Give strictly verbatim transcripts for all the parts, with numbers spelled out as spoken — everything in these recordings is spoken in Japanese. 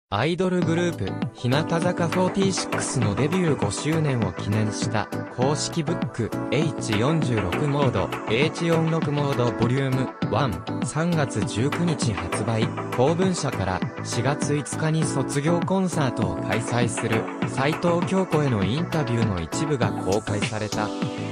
アイドルグループ、日向坂フォーティーシックスのデビューごしゅうねんを記念した公式ブック エイチよんじゅうろく モード、エイチよんじゅうろく モードボリュームいち、さんがつじゅうくにち発売。公文社からしがついつかに卒業コンサートを開催する齊藤京子へのインタビューの一部が公開された。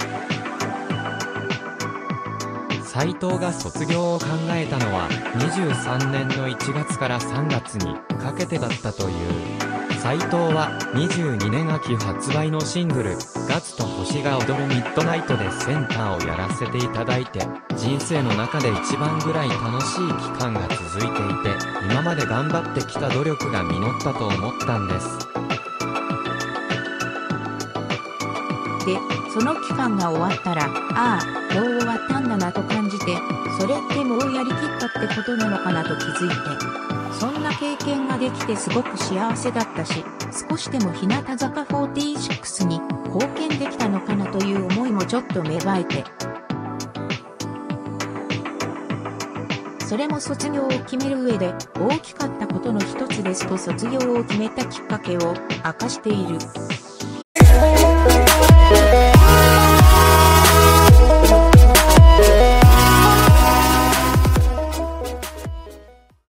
斉藤が卒業を考えたのはにじゅうさんねんのいちがつからさんがつにかけてだったという。斉藤はにじゅうにねん秋発売のシングルガツと星が踊るミッドナイトでセンターをやらせていただいて、人生の中で一番ぐらい楽しい期間が続いていて、今まで頑張ってきた努力が実ったと思ったんです。 で、その期間が終わったら、ああ、もう終わったんだなと感じて、それってもうやりきったってことなのかなと気づいて、そんな経験ができてすごく幸せだったし、少しでも日向坂フォーティーシックスに貢献できたのかなという思いもちょっと芽生えて、それも卒業を決める上で大きかったことの一つですと卒業を決めたきっかけを明かしている。